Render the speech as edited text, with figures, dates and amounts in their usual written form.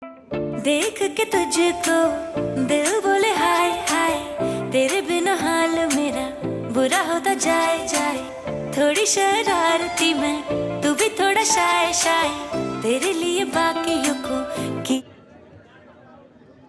देख के तुझको दिल बोले हाय हाय, तेरे बिना हाल मेरा बुरा होता जाए जाए। थोड़ी शरारती मैं, तू भी थोड़ा शाय शाय, तेरे लिए बाकियों